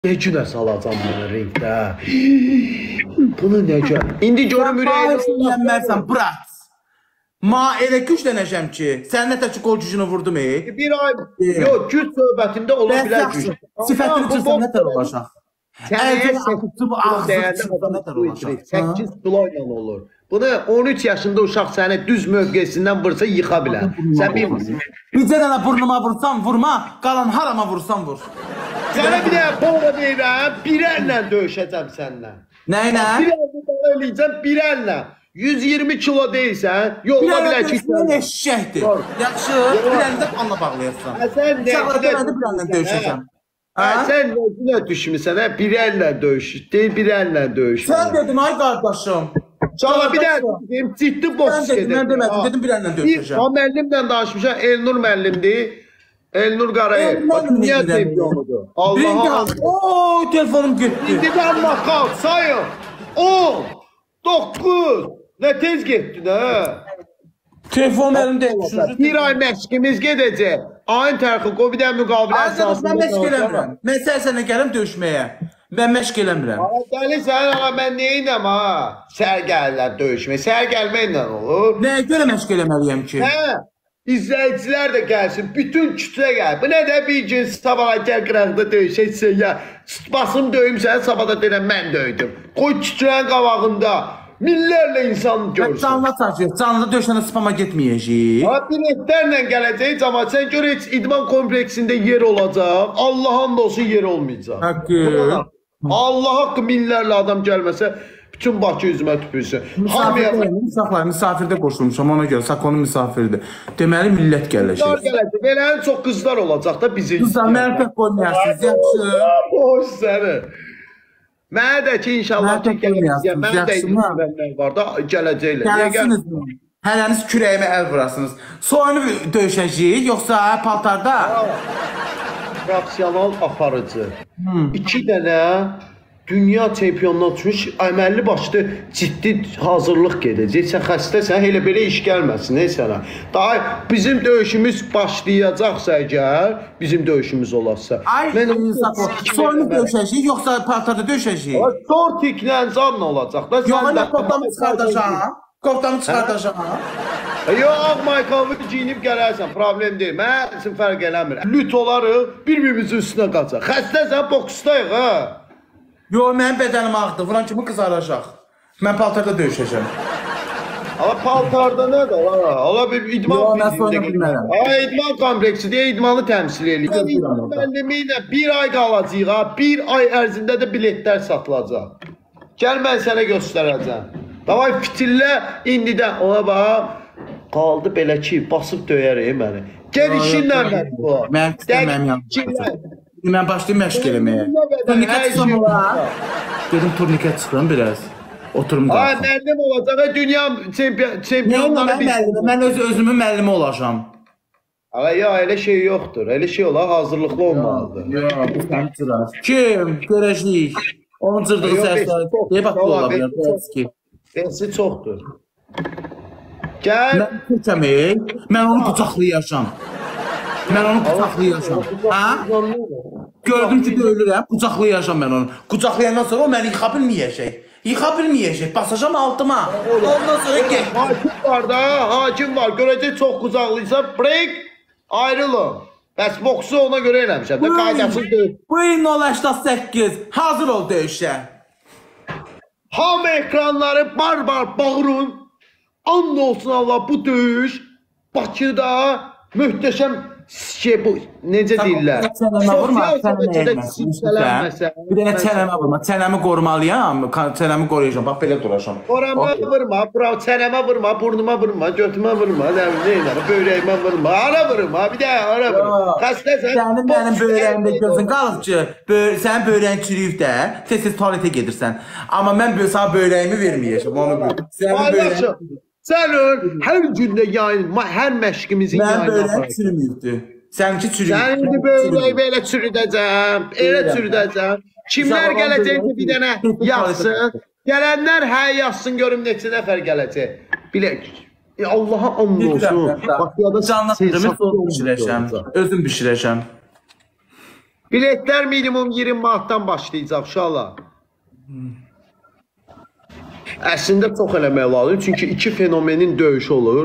Necə salacam bunu ringdə? Bunu necə? İndi görüm ürəyim. Yenməsən, brat. Ma elə güclənəcəm ki, sənin nətə ki, qol gücünü vurdum. Bir ay, yox, güc söhbətində ola bilər güc. Sifətini çırsan nətər olacaq? Sənəyə 8 kilo ilə olur. Bunu 13 yaşında uşaq səni düz mövqesindən vursa yıxa bilər. Sən bilmirsin. Bircə dənə burnuma vursan vurma, qalan harama vursan vur. Sənə bir dənə boğa verirəm, bir əllə döyüşəcəm səninlə. Nə ilə? Bir əllə boğa eləyəcəm, bir əllə. 120 kilo deyilsən, yolla bilər ki... Bir əllə eşşəkdir. Yaxşı, bir əllə anla bağlayırsan. Sən bir əllə döyüşəcəm. Sən nə düşmüsən, bir əllə döyüş, deyil bir əllə döyüş. Sən dedin, ay qardaşım. Çala bir dənə ciddi boks gedir. Mən demədim, dedim bir əllə döyüşəcəm. O müəllimlə danışmışam, Elnur müəllimdir. Elnur Qarayev. Dünya çempionudur. Allah'a ooo, telefonum getdi. İndi ben nakal sayın. 10, 9. Ne tez getdin ha? Telefonum əlimdə. Bir ay məşqimiz gedəcək. Ayın tərxi Covid'ə müqavilə əsasında. Mən məşq eləmirəm. Mən sənə gələm döyüşməyə. Mən məşq eləmirəm. Dəlisən, ama mən neyinəm ha? Sər gəlirlər döyüşməyə. Sər gəlməklə olur. Nəyə görə məşq eləməliyəm ki? Hə? İzləyicilər də gəlsin, bütün kütlə gəl. Bu nə də bir gün sabaha gəl qıraqda döyüşəcəksən ya. Basım döyüm səni, sabah da deyirəm mən döydüm. Qoy kütlənin qabağında minlərlə insan görsün. Canlı çəkir, canlı döyüşəndə spama getməyəcək. Biletlərlə gələcək, amma sən gör heç idman kompleksində yer olacaq. Allah'ın da olsun yer olmayacaq. Haqqı. Allah haqqı minlərlə adam gəlməsə, bütün Bakı üzümə tüpürsün. Misafirdə qoşulmuşam, ona görə Sakonun misafirdir. Deməli, millət gələcək. Belə ən çox qızlar olacaq da bizi. Qızlar, mənə pək qoymayasınız, yaxşı. Hoş səni. Mənə də ki, inşallah ki, gələcək. Mənə də izləyənlər var da, gələcəklər. Gəlsiniz mi? Hələniz kürəyimə əl vurasınız. Soyunu döyüşəcəyik, yoxsa paltarda? Profesional aparıcı. 2 dənə dünya çempionundan çıxmış əməlli başlı ciddi hazırlıq gedəcək. Sən xəstəsən, elə belə iş gəlməsin sənə. Daha bizim döyüşümüz başlayacaqsa əgər, bizim döyüşümüz olarsa. Soyunu döyüşəcəyik, yoxsa paltarda döyüşəcəyik? Tortiklə canla olacaq da. Yox, qoftamı çıxardacaq. Qoftamı çıxardacaq. Yox, Maykov'u giyinib gələrsən, problem deyil. Mən üçün fərq eləmir. Lüt olarıq, bir-birimizin üstünə qaçaq. Xəstəsən, boksdayıq ha. Yox, mənim bədənim ağdır, vuran kimi qızaracaq. Mən paltarda döyüşəcəm. Ama paltarda nə də? Ola bir idman yox, mən sonra bilmərəm. İdman kompleksi deyə idmanı təmsil edir. İdman müəllimi ilə bir ay qalacaq ha. Bir ay ərzində də biletlər satılacaq. Gəl mən sənə göstərəcəm. Davay fitillə indidən ona bax. Qaldı belə ki, basıb döyərik məni. Gəl işinlə mən bu. Mən istəməm yanım. Mən başlayayım məşq eləməyə. Turniket çıxım olar. Dedim turniket çıxım biraz. Oturum da. Müəllim olacaq. Dünya çempionları biz. Mən özümün müəllimi olacağam. Ya elə şey yoxdur. Elə şey olar, hazırlıqlı olmalıdır. Yox, bu sən cırar. Kim? Görəcəyik. Onun cırdığı sərsari. Deyib haqqlı ola bilər. Bensi çoxdur. Gəl. Mən kökəmək, mən onu bıçaqlayacam. Mən onu bıçaqlayacam. Gördüm ki, döyülürəm, bıçaqlayacam mən onu. Bıçaqlayandan sonra o məni yıxa bilməyəcək. Yıxa bilməyəcək, basacam altıma. Ondan sonra get. Hakim var da, hakim var. Görəcək çox qucaqlaysa, break, ayrılın. Bəs boksu ona görə eləmişəm. Qaydasız döyüş. Buyurun 088, hazır ol döyüşə. Ham ekranları barbar bağırın. And olsun Allah, bu döyüş Bakıda möhtəşəm şey bu, necə deyirlər? Bir dənə çənəmə vurma, çənəmi qorumalıyam, çənəmi qoruyacam, bax belə duracam. Qorama vurma, çənəmə vurma, burnuma vurma, götümə vurma, böyrəyimə vurma, ara vurma, bir də ara vurma. Xəstəsən. Mənim böyrəyimdə gözün qalıb ki, sənin böyrəyin çürüyüb də, tez-tez tualetə gedirsən. Amma mən sana böyrəyimi verməyəcəm, onu bil. Sən hər gündə yayın, hər məşqimizin yayını aparır. Mən böyrəyim çürümüydü. Səninki çürüyüb. Sənin böyrəyi belə çürüdəcəm, elə çürüdəcəm. Kimlər gələcək ki, bir dənə yazsın. Gələnlər hə yazsın, görüm neçə nəfər gələcək. Bilək. Allaha and olsun. Canlı sözümü bişirəcəm. Özüm bişirəcəm. Biletlər minimum 20 manatdan başlayacaq uşaqlar. Əslində çox eləmək lazım, çünki iki fenomenin döyüşü olur.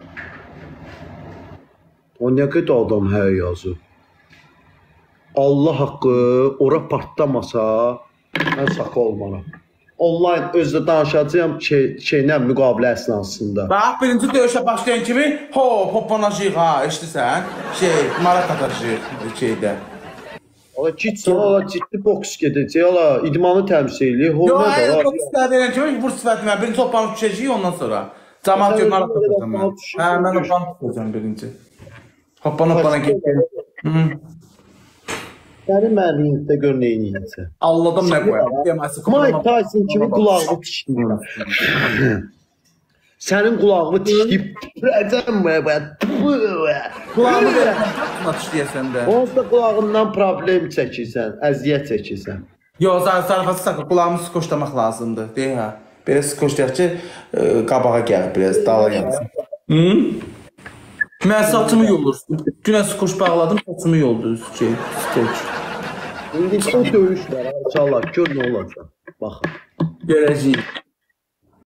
O nə qədər adam hər yazır. Allah haqqı, ora partlamasa, mən saka olmaram. Online özdə danışacağım şeylə müqabilə əsnasında. Bax, birinci döyüşə başlayan kimi hoppanacaq ha, eşidirsən? Marat atacaq şeydə. Ola gitsin, ola ciddi boks gedəcək, ola idmanı təmsil eləyir. Yox, hayır, boks verən kimi vur sifətimə, birinci hoppanı düşəcək ondan sonra. Cəmaat gör, marat atacaq mən. Hə, mən hoppanı tutacağım birinci. Hoppana gedəcək. Sənin mənliyində gör neyin yiyəcək. Allah'dan nə qoyar? Mike Tyson kimi qulağını tikdiyim. Sənin qulağını tikdiyim. Rəcəm Qulağımı atış deyəsən də. Onsuz da qulağından problem çəkirsən, əziyyət çəkirsən. Yox, zarafası sakın, qulağımı skoşlamaq lazımdır. Deyək ha. Belə skoşlayaq ki, qabağa gəlir biraz, dala gəlsin. Mən saçımı yolursun. Dünən skoş bağladım, saçımı yoldu ki, skoş. İndi o döyüş var, inşallah, gör nə olacaq. Baxın. Görəcəyik.